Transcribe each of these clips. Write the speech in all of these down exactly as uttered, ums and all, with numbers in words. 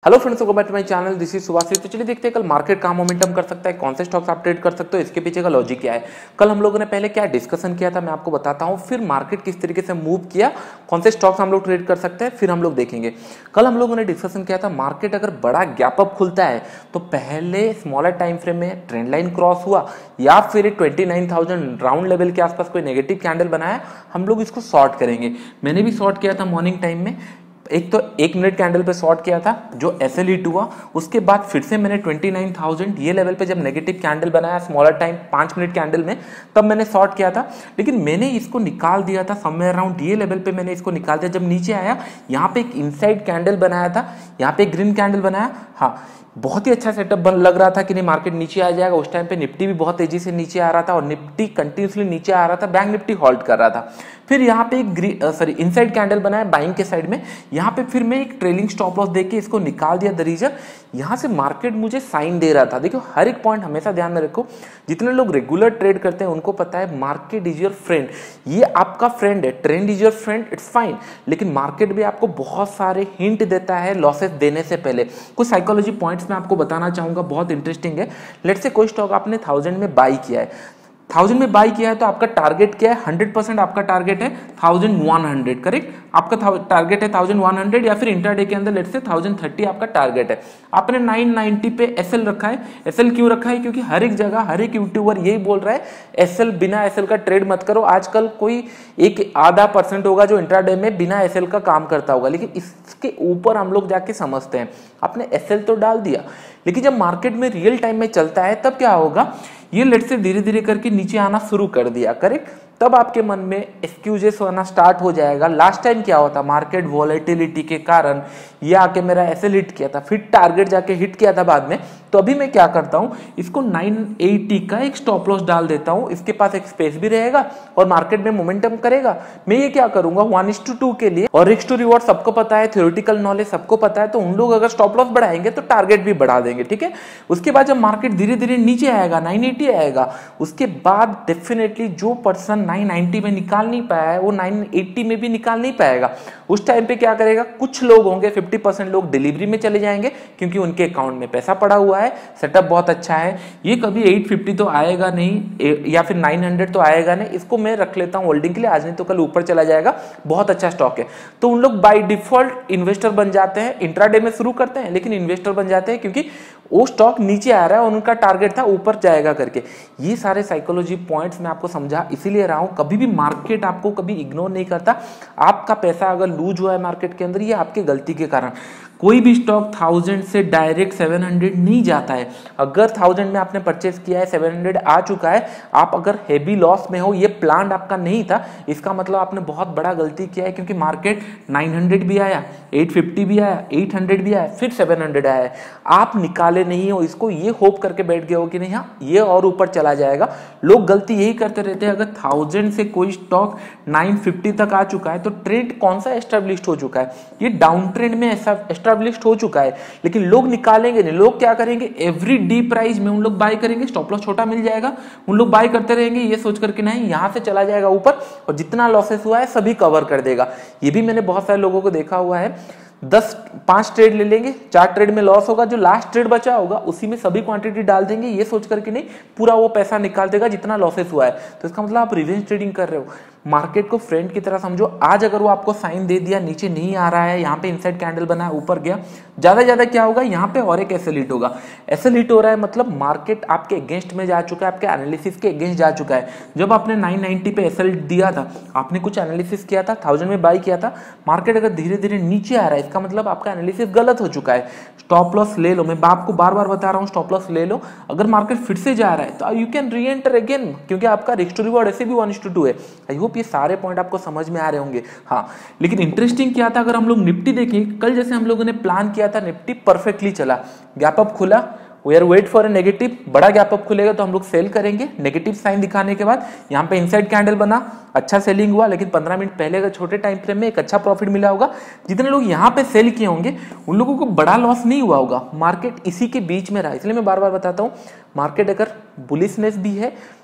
Hello friends, welcome back to my channel. This is Subhash. तो चलिए देखते हैं कल मार्केट कहाँ मोमेंटम कर सकता है, कौन से स्टॉक्स आप ट्रेड कर सकते हो, इसके पीछे का लॉजिक क्या है। कल हम लोगों ने पहले क्या डिस्कशन किया था मैं आपको बताता हूँ, फिर मार्केट किस तरीके से मूव किया, कौन से स्टॉक्स हम लोग ट्रेड कर सकते हैं, फिर हम लोग देखेंगे। कल हम लोगों ने डिस्कशन किया था मार्केट अगर बड़ा गैप अप खुलता है तो पहले स्मॉलर टाइम फ्रेम में ट्रेंड लाइन क्रॉस हुआ या फिर twenty nine thousand round level के आसपास कोई नेगेटिव कैंडल बनाया, हम लोग इसको शॉर्ट करेंगे। मैंने भी शॉर्ट किया था मॉर्निंग टाइम में, एक तो एक मिनट कैंडल पे शॉर्ट किया था जो एस एल हिट हुआ, उसके बाद फिर से मैंने ट्वेंटी नाइन थाउजेंड ये लेवल पे जब नेगेटिव कैंडल बनाया स्मॉलर टाइम पाँच मिनट कैंडल में, तब मैंने शॉर्ट किया था। लेकिन मैंने इसको निकाल दिया था समवेयर अराउंड ये लेवल पे, मैंने इसको निकाल दिया। जब नीचे आया यहाँ पे एक इनसाइड कैंडल बनाया था, यहाँ पे एक ग्रीन कैंडल बनाया, हाँ बहुत ही अच्छा सेटअप बन लग रहा था कि नहीं मार्केट नीचे आ जाएगा। उस टाइम पे निफ्टी भी बहुत तेजी से नीचे आ रहा था और निफ्टी कंटिन्यूसली नीचे आ रहा था, बैंक निफ्टी हॉल्ट कर रहा था। फिर यहाँ पे एक सॉरी इनसाइड कैंडल बनाया बाइंग के साइड में, यहाँ पे फिर मैं एक ट्रेलिंग स्टॉप लॉस देके इसको निकाल दिया। द रीजन यहाँ से मार्केट मुझे साइन दे रहा था। देखो हर एक पॉइंट हमेशा ध्यान में रखो, जितने लोग रेगुलर ट्रेड करते हैं उनको पता है मार्केट इज योर फ्रेंड, ये आपका फ्रेंड है। Trend is your friend, it's fine, लेकिन मार्केट भी आपको बहुत सारे हिंट देता है लॉसेस देने से पहले। कुछ साइकोलॉजी पॉइंट्स मैं आपको बताना चाहूंगा, बहुत इंटरेस्टिंग है। लेट्स से कोई स्टॉक आपने थाउजेंड में बाई किया है, थाउजेंड में बाई किया है तो आपका टारगेट क्या है, हंड्रेड परसेंट आपका टारगेट है थाउजेंड वन हंड्रेड, करेक्ट। आपका टारगेट है थाउजेंड वन हंड्रेड या फिर इंट्राडे के अंदर लेट्स से थाउजेंड थर्टी आपका टारगेट है। आपने नाइन नाइंटी पे एसएल रखा है। एसएल क्यों रखा है? क्योंकि हर एक जगह हर एक यूट्यूबर यही बोल रहा है एसएल, बिना एसएल का ट्रेड मत करो। आजकल कोई एक आधा परसेंट होगा जो इंट्राडे में बिना एसएल का काम करता होगा, लेकिन इसके ऊपर हम लोग जाके समझते हैं। आपने एसएल तो डाल दिया, लेकिन जब मार्केट में रियल टाइम में चलता है तब क्या होगा, ये लेट से धीरे धीरे करके नीचे आना शुरू कर दिया, करेक्ट। तब आपके मन में एक्सक्यूजेस होना स्टार्ट हो जाएगा। लास्ट टाइम क्या होता, मार्केट वॉलेटिलिटी के कारण ये आके मेरा एसएल हिट किया था, फिर टारगेट जाके हिट किया था बाद में। तो अभी मैं क्या करता हूं, इसको नाइन एटी का एक स्टॉप लॉस डाल देता हूं, इसके पास एक स्पेस भी रहेगा और मार्केट में मोमेंटम करेगा। मैं ये क्या करूंगा वन इज टू टू के लिए, और रिस्क टू रिवॉर्ड सबको पता है, थ्योरेटिकल नॉलेज सबको पता है, तो उन लोग अगर स्टॉप लॉस बढ़ाएंगे तो टारगेट भी बढ़ा देंगे, ठीक है। उसके बाद जब मार्केट धीरे धीरे नीचे आएगा, नाइन एटी आएगा, उसके बाद डेफिनेटली जो पर्सन नाइन नाइंटी में निकाल नहीं पाया है वो नाइन एटी में भी निकाल नहीं पाएगा। उस टाइम पे क्या करेगा, कुछ लोग होंगे फिफ्टी परसेंट लोग डिलीवरी में चले जाएंगे क्योंकि उनके अकाउंट में पैसा पड़ा हुआ है, सेटअप बहुत अच्छा है। ये कभी एट फिफ्टी तो आएगा नहीं या फिर नाइन हंड्रेड तो आएगा नहीं, इसको मैं रख लेता हूं होल्डिंग के लिए, आज नहीं तो कल ऊपर चला जाएगा, बहुत अच्छा स्टॉक है। तो उन लोग बाय डिफॉल्ट इन्वेस्टर बन जाते हैं, इंट्राडे में शुरू करते हैं लेकिन इन्वेस्टर बन जाते हैं क्योंकि वो स्टॉक नीचे आ रहा है और उनका टारगेट था ऊपर जाएगा करके। ये सारे साइकोलॉजी पॉइंट्स मैं आपको समझा इसीलिए रहा हूं, कभी भी मार्केट आपको कभी इग्नोर नहीं करता। आपका पैसा अगर लूज हुआ है मार्केट के अंदर, ये आपकी गलती के कारण। कोई भी स्टॉक थाउजेंड से डायरेक्ट सेवन हंड्रेड नहीं जाता है। अगर थाउजेंड में आपने परचेस किया है, सेवन हंड्रेड आ चुका है, आप अगर हेवी लॉस में हो, ये प्लान आपका नहीं था, इसका मतलब आपने बहुत बड़ा गलती किया है। क्योंकि मार्केट नाइन हंड्रेड भी आया, एट फिफ्टी भी आया, एट हंड्रेड भी आया, फिर सेवन हंड्रेड आया है, आप निकाले नहीं हो इसको, ये होप करके बैठ गए हो कि नहीं हाँ ये और ऊपर चला जाएगा। लोग गलती यही करते रहते हैं, अगर थाउजेंड से कोई स्टॉक नाइन फिफ्टी तक आ चुका है तो ट्रेंड कौन सा एस्टेब्लिश्ड हो चुका है, ये डाउन ट्रेंड में ऐसा एस्टैब्लिश्ड हो चुका है, लेकिन लोग निकालेंगे नहीं। लोग क्या करेंगे, एवरी डी प्राइस में उन लोग बाय करेंगे, स्टॉप लॉस छोटा मिल जाएगा, उन लोग बाय करते रहेंगे ये सोच करके नहीं यहां से चला जाएगा ऊपर और जितना लॉसेस हुआ है सभी कवर कर देगा। ये भी मैंने बहुत सारे लोगों को देखा हुआ है, दस पांच ट्रेड ले लेंगे, चार ट्रेड में लॉस होगा, जो लास्ट ट्रेड बचा होगा उसी में सभी क्वांटिटी डाल देंगे, ये सोच करके नहीं पूरा वो पैसा निकाल देगा जितना लॉसेस हुआ है। तो इसका मतलब आप रिवेंज ट्रेडिंग कर रहे हो। मार्केट को फ्रेंड की तरह समझो। आज अगर वो आपको साइन दे दिया नीचे नहीं आ रहा है, यहाँ पे इनसाइड कैंडल बना है ऊपर गया, ज्यादा ज्यादा क्या होगा, यहाँ पे और एक एसएल हिट होगा। एसएल हिट हो रहा है मतलब मार्केट आपके अगेंस्ट में जा चुका है, आपके एनालिसिस के अगेंस्ट जा चुका है। जब आपने नाइन नाइंटी पे एसएल दिया था, आपने कुछ एनालिसिस किया था, थाउजेंड में बाई किया था, मार्केट अगर धीरे धीरे नीचे आ रहा है इसका मतलब आपका एनालिसिस गलत हो चुका है। स्टॉप लॉस ले लो, मैं आपको बार बार बता रहा हूँ स्टॉप लॉस ले लो। अगर मार्केट फिर से जा रहा है तो you can reenter again, क्योंकि आपका रिस्क टू रिवॉर्ड ऐसे भी वन इज टू टू है। आई होप ये सारे पॉइंट आपको समझ में आ रहे होंगे। हाँ, लेकिन इंटरेस्टिंग क्या था, अगर हम लोग निफ्टी देखें, कल जैसे हम लोगों ने प्लान किया था निफ्टी परफेक्टली चला, गैप अप खुला, we are wait for a negative, बड़ा गैप अप खुलेगा तो हम लोग सेल करेंगे। नेगेटिव साइन दिखाने के बाद यहाँ पे इनसाइड कैंडल बना, अच्छा सेलिंग हुआ, लेकिन पंद्रह मिनट पहले अगर छोटे टाइम फ्रेम में एक अच्छा प्रॉफिट मिला होगा। जितने लोग यहाँ पे सेल किए होंगे उन लोगों को बड़ा लॉस नहीं हुआ होगा। मार्केट इसी के बीच में रहा, इसलिए मैं बार बार बताता हूँ मार्केट अगर बुलिशनेस भी है,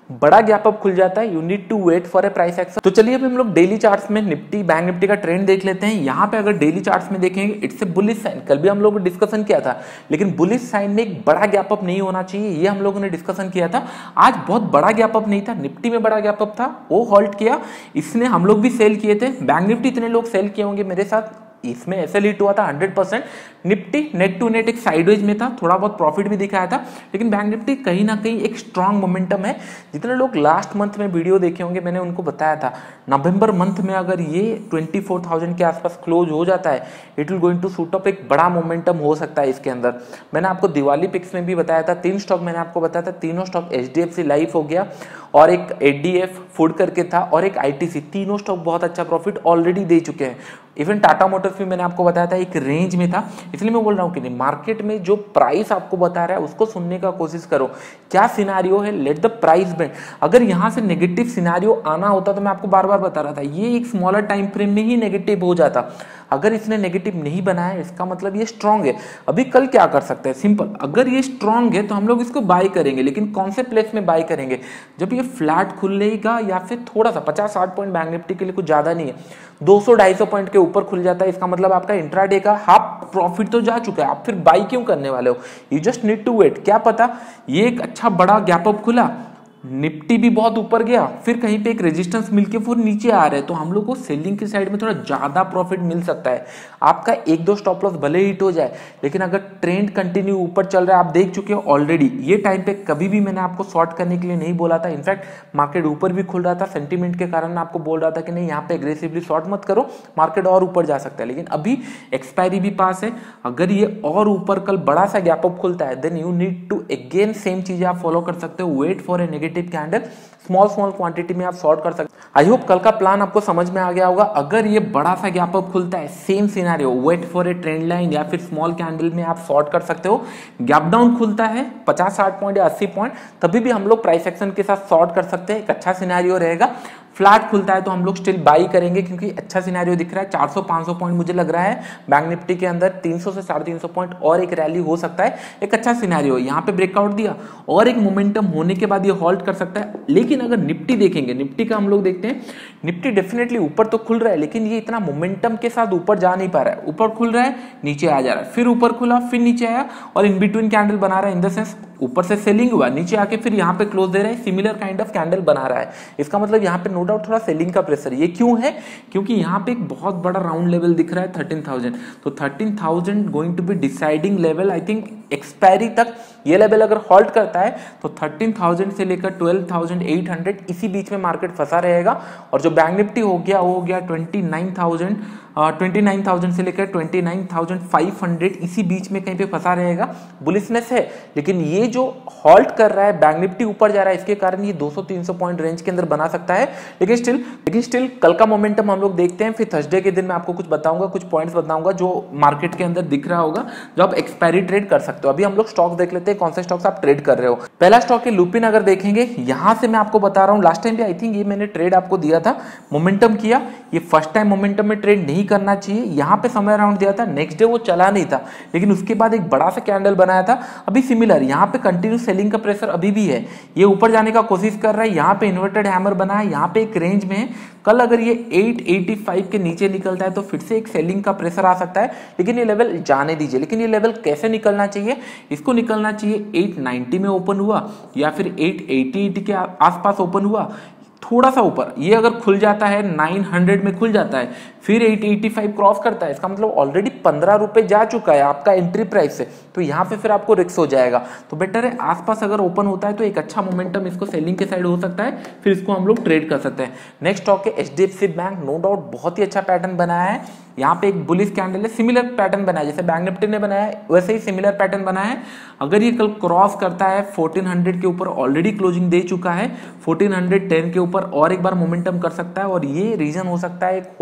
बड़ा गैप अप खुल जाता है, you need to wait for a price action. तो चलिए अभी हम लोग डेली चार्ट्स में निफ्टी बैंक निफ्टी का ट्रेंड देख लेते हैं। यहाँ पे अगर डेली चार्ट्स में देखेंगे इट्स ए बुलिश साइन, कल भी हम लोगों ने डिस्कशन किया था, लेकिन बुलिश साइन में एक बड़ा गैप अप नहीं होना चाहिए, ये हम लोगों ने डिस्कशन किया था। आज बहुत बड़ा गैप अप नहीं था, निफ्टी में बड़ा गैप अप था, वो हॉल्ट किया, इसने हम लोग भी सेल किए थे। बैंक निफ्टी इतने लोग सेल किए होंगे मेरे साथ, इसमें एसएल हिट हुआ था hundred percent. Nifty net to net एक साइडवेज में था, थोड़ा बहुत प्रॉफिट भी दिखाया था, लेकिन बैंक निफ्टी कहीं ना कहीं एक स्ट्रांग मोमेंटम है। जितने लोग लास्ट मंथ में वीडियो देखे होंगे मैंने उनको बताया था नवंबर मंथ में अगर ये चौबीस हज़ार के आसपास क्लोज हो जाता है, it will going to shoot up, एक बड़ा मोमेंटम हो सकता है इसके अंदर। मैंने आपको दिवाली पिक्स में भी बताया था, तीन स्टॉक मैंने आपको बताया था, तीनों स्टॉक एचडीएफसी लाइफ हो गया और एक एडीएफ फूड करके था और एक आईटीसी, तीनों स्टॉक बहुत अच्छा प्रॉफिट ऑलरेडी दे चुके हैं। इवन टाटा मोटर्स भी मैंने आपको बताया था एक रेंज में था, इसलिए मैं बोल रहा हूँ कि नहीं, मार्केट में जो प्राइस आपको बता रहा है उसको सुनने का कोशिश करो। क्या सिनारियो है, लेट द प्राइस बेंड। अगर यहाँ से नेगेटिव सिनारियो आना होता तो मैं आपको बार बार बता रहा था, ये एक स्मॉलर टाइम फ्रेम में ही नेगेटिव हो जाता। अगर इसने नेगेटिव नहीं बनाया इसका मतलब ये स्ट्रांग है। अभी कल क्या कर सकते हैं, सिंपल, अगर ये स्ट्रांग है तो हम लोग इसको बाय करेंगे, लेकिन कौन से प्लेस में बाय करेंगे, जब ये फ्लैट खुलेगा या फिर थोड़ा सा पचास साठ पॉइंट बैंक निफ्टी के लिए कुछ ज्यादा नहीं है, दो सौ ढाई सौ पॉइंट के ऊपर खुल जाता है, इसका मतलब आपका इंट्राडे का हाफ प्रॉफिट तो जा चुका है, आप फिर बाई क्यों करने वाले हो। You just need to wait. क्या पता ये एक अच्छा बड़ा गैप अप खुला, निफ्टी भी बहुत ऊपर गया, फिर कहीं पे एक रेजिस्टेंस मिलके फिर नीचे आ रहे हैं, तो हम लोग को सेलिंग की साइड में थोड़ा ज्यादा प्रॉफिट मिल सकता है। आपका एक दो स्टॉप लॉस भले हिट हो जाए, लेकिन अगर ट्रेंड कंटिन्यू ऊपर चल रहा है, आप देख चुके हो ऑलरेडी, ये टाइम पे कभी भी मैंने आपको शॉर्ट करने के लिए नहीं बोला था। इनफैक्ट मार्केट ऊपर भी खुल रहा था, सेंटीमेंट के कारण मैं आपको बोल रहा था कि नहीं यहाँ पे एग्रेसिवली शॉर्ट मत करो, मार्केट और ऊपर जा सकता है। लेकिन अभी एक्सपायरी भी पास है, अगर ये और ऊपर कल बड़ा सा गैप अप खुलता है, then you need to again same चीजें आप फॉलो कर सकते हो, wait for a negative candle, small small quantity में आप शॉर्ट कर सकते हैं। आई होप कल का प्लान आपको समझ में आ गया होगा। अगर ये बड़ा सा गैप अप खुलता है, same scenario, wait for a trend line या फिर स्मॉल कैंडल में आप शॉर्ट कर सकते हो। गैप डाउन खुलता है पचास साठ पॉइंट या अस्सी पॉइंट, तभी भी हम लोग प्राइस एक्शन के साथ शॉर्ट कर सकते हैं, एक अच्छा सिनेरियो रहेगा। फ्लैट खुलता है तो हम लोग स्टिल बाई करेंगे, क्योंकि अच्छा सिनेरियो दिख रहा है। चार सौ पाँच सौ पॉइंट मुझे लग रहा है बैंक निफ्टी के अंदर, तीन सौ से साढ़े तीन सौ पॉइंट और एक रैली हो सकता है, एक अच्छा सिनेरियो। यहाँ पे ब्रेकआउट दिया और एक मोमेंटम होने के बाद ये हॉल्ट कर सकता है। लेकिन अगर निफ्टी देखेंगे, निफ्टी का हम लोग देखते हैं, निफ्टी डेफिनेटली ऊपर तो खुल रहा है, लेकिन ये इतना मोमेंटम के साथ ऊपर जा नहीं पा रहा है। ऊपर खुल रहा है, नीचे आ जा रहा है, फिर ऊपर खुला, फिर नीचे आया और इन बिटवीन कैंडल बना रहा है। इन द सेंस ऊपर से सेलिंग हुआ, नीचे आके फिर यहाँ पे क्लोज दे रहा है, सिमिलर काइंड ऑफ कैंडल बना रहा है। इसका मतलब यहाँ पे नो डाउट थोड़ा सेलिंग का प्रेशर। ये क्यों है, क्योंकि यहाँ पे एक बहुत बड़ा राउंड लेवल दिख रहा है थर्टीन थाउजेंड, तो thirteen thousand going to be deciding level. I think expiry तक ये लेवल अगर हॉल्ट करता है तो थर्टीन थाउजेंड से लेकर ट्वेल्व थाउजेंड एट हंड्रेड इसी बीच में मार्केट फंसा रहेगा। और जो बैंक निफ्टी हो गया वो हो गया twenty nine thousand twenty nine thousand से लेकर twenty nine thousand five hundred इसी बीच में कहीं पे फंसा रहेगा। बुलिशनेस है, लेकिन ये जो हॉल्ट कर रहा है, बैंक निफ्टी ऊपर जा रहा है, इसके कारण ये दो सौ तीन सौ पॉइंट रेंज के अंदर बना सकता है। लेकिन स्टिल लेकिन स्टिल कल का मोमेंटम हम लोग देखते हैं, फिर थर्सडे के दिन मैं आपको कुछ बताऊंगा, कुछ पॉइंट्स बताऊंगा जो मार्केट के अंदर दिख रहा होगा, जो आप एक्सपायरी ट्रेड कर सकते हो। अभी हम लोग स्टॉक देख लेते हैं, कौन से स्टॉक्स आप ट्रेड कर रहे हो। पहला स्टॉक है लुपिन। अगर देखेंगे यहां से मैं आपको बता रहा हूं, लास्ट टाइम भी आई थिंक ये मैंने ट्रेड आपको दिया था, मोमेंटम किया, ये फर्स्ट टाइम मोमेंटम में ट्रेड नहीं करना चाहिए। यहाँ पे समय राउंड दिया था, नेक्स्ट डे वो चला नहीं था, लेकिन उसके बाद एक बड़ा सा कैंडल बनाया था। अभी सिमिलर यहाँ पे कंटिन्यू सेलिंग का प्रेशर अभी भी है, ये ऊपर जाने का कोशिश कर रहा है। यहाँ पे इन्वर्टेड हैमर बना है, यहाँ पे एक रेंज में है। कल अगर ये एट एटी फाइव के नीचे निकलता है तो फिर से एक सेलिंग का प्रेशर आ सकता है, लेकिन ये लेवल जाने दीजिए। लेकिन ये लेवल कैसे निकलना चाहिए, इसको निकलना चाहिए एट नाइंटी में ओपन हुआ या फिर एट एटी के आसपास ओपन हुआ, थोड़ा सा ऊपर ये अगर खुल जाता है, नाइन हंड्रेड में खुल जाता है, फिर एट एटी फाइव क्रॉस करता है, इसका मतलब ऑलरेडी पंद्रह रुपए जा चुका है आपका एंट्री प्राइस से, तो यहाँ पे फिर आपको रिस्क हो जाएगा। तो बेटर है आसपास अगर ओपन होता है तो एक अच्छा मोमेंटम इसको सेलिंग के साइड हो सकता है, फिर इसको हम लोग ट्रेड कर सकते हैं। नेक्स्ट स्टॉक है एचडीएफसी बैंक। नो डाउट बहुत ही अच्छा पैटर्न बनाया है, यहाँ पे एक बुलिश कैंडल है, सिमिलर पैटर्न बनाया जैसे बैंक निफ्टी ने बनाया है, वैसे ही सिमिलर पैटर्न बना है। अगर ये कल क्रॉस करता है फोर्टीन हंड्रेड के ऊपर, ऑलरेडी क्लोजिंग दे चुका है, फोर्टीन हंड्रेड टेन के ऊपर और एक बार मोमेंटम कर सकता है, और ये रीजन हो सकता है एक हॉल्ट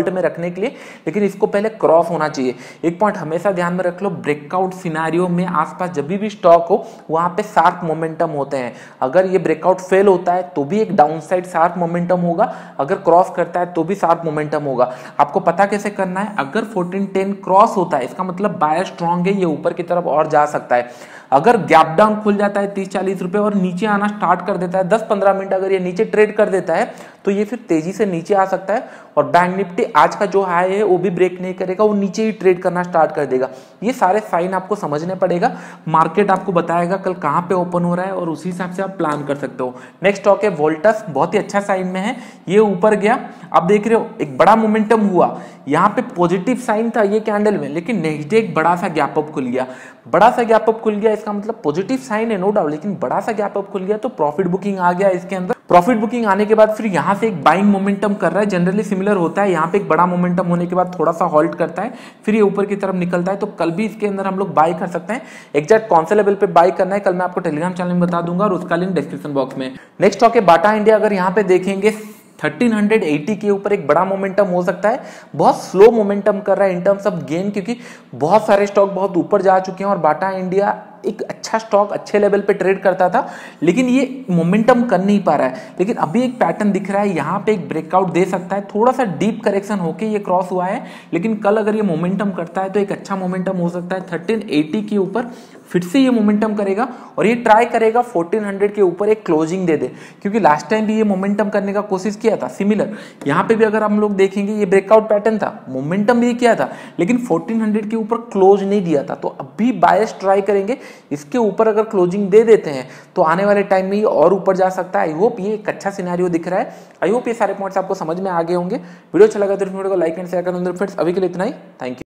हॉल्ट में रखने के लिए, लेकिन इसको पहले क्रॉस होना चाहिए। एक पॉइंट हमेशा ध्यान में रख लो, ब्रेकआउट सिनारियो में आसपास जब भी स्टॉक हो वहां पे शार्प मोमेंटम होते हैं। अगर ये ब्रेकआउट फेल होता है तो भी एक डाउन साइड शार्प मोमेंटम होगा, अगर क्रॉस करता है तो भी शार्प मोमेंटम होगा। आपको पता कैसे करना है, अगर फोर्टीन टेन क्रॉस होता है इसका मतलब बायर स्ट्रांग है, ये ऊपर की तरफ और जा सकता है। अगर गैप डाउन खुल जाता है तीस चालीस रुपए और नीचे आना स्टार्ट कर देता है दस पंद्रह मिनट अगर ये नीचे ट्रेड कर देता है तो ये फिर तेजी से नीचे आ सकता है और बैंक निफ्टी आज का जो हाई है वो भी ब्रेक नहीं करेगा, वो नीचे ही ट्रेड करना स्टार्ट कर देगा। ये सारे साइन आपको समझने पड़ेगा, मार्केट आपको बताएगा कल कहां पे ओपन हो रहा है और उसी हिसाब से आप प्लान कर सकते हो। नेक्स्ट स्टॉक है वोल्टस, बहुत ही अच्छा साइन में है, ये ऊपर गया, आप देख रहे हो एक बड़ा मोमेंटम हुआ, यहाँ पे पॉजिटिव साइन था ये कैंडल में, लेकिन नेक्स्ट डे एक बड़ा सा गैप अप खुल गया। बड़ा सा गैप अप खुल गया इसका मतलब पॉजिटिव साइन है नो डाउट, लेकिन बड़ा सा गैप अप खुल गया तो प्रॉफिट बुकिंग आ गया इसके अंदर। प्रॉफिट बुकिंग आने के बाद फिर यहाँ से एक बाइंग मोमेंटम कर रहा है, जनरली सिमिलर होता है, यहाँ पे एक बड़ा मोमेंटम होने के बाद थोड़ा सा हॉल्ट करता है, फिर ये ऊपर की तरफ निकलता है, तो कल भी इसके अंदर हम लोग बाय कर सकते हैं। एग्जैक्ट कौन से लेवल पे बाय करना है कल मैं आपको टेलीग्राम चैनल में बता दूंगा और उसका लिंक डिस्क्रिप्शन बॉक्स में। नेक्स्ट स्टॉक है बाटा इंडिया, अगर यहाँ पे देखेंगे तेरह सौ अस्सी के ऊपर एक बड़ा मोमेंटम हो सकता है, बहुत स्लो मोमेंटम कर रहा है इन टर्म्स ऑफ गेन, क्योंकि बहुत सारे स्टॉक बहुत ऊपर जा चुके हैं और बाटा इंडिया एक अच्छा स्टॉक अच्छे लेवल पे ट्रेड करता था, लेकिन ये मोमेंटम कर नहीं पा रहा है। लेकिन अभी एक पैटर्न दिख रहा है, यहाँ पे एक ब्रेकआउट दे सकता है, थोड़ा सा डीप करेक्शन होके ये क्रॉस हुआ है, लेकिन कल अगर ये मोमेंटम करता है तो एक अच्छा मोमेंटम हो सकता है। तेरह सौ अस्सी के ऊपर फिर से ये मोमेंटम करेगा और ये ट्राई करेगा चौदह सौ के ऊपर एक क्लोजिंग दे दे, क्योंकि लास्ट टाइम भी ये मोमेंटम करने का कोशिश किया था सिमिलर। यहाँ पे भी अगर हम लोग देखेंगे ये ब्रेकआउट पैटर्न था, मोमेंटम भी किया था, लेकिन चौदह सौ के ऊपर क्लोज नहीं दिया था, तो अभी बायस ट्राई करेंगे, इसके ऊपर अगर क्लोजिंग दे देते हैं तो आने वाले टाइम में ये और ऊपर जा सकता है। आई होप ये एक अच्छा सिनेरियो दिख रहा है, आई होप ये सारे पॉइंट्स आपको समझ में आ गए होंगे। वीडियो अच्छा लगा तो वीडियो को लाइक एंड शेयर करें। फ्रेंड्स अभी के लिए इतना ही, थैंक यू।